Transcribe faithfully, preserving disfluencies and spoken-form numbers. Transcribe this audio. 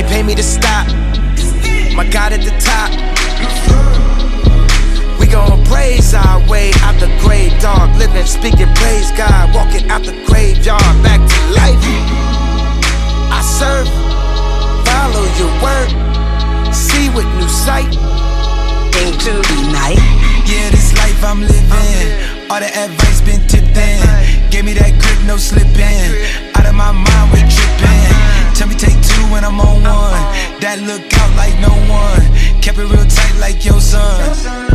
pay me to stop. My God at the top. We gon' praise our way out the grave, dog. Living, speaking, praise God. Walking out the graveyard, back to life. I serve, follow your word, see with new sight. Into the night. Yeah, this life I'm living, all the advice been tipped in. Gave me that grip, no slipping. Out of my mind, we tripping. Tell me take two when I'm on one. That look out like no one. Kept it real tight like your son.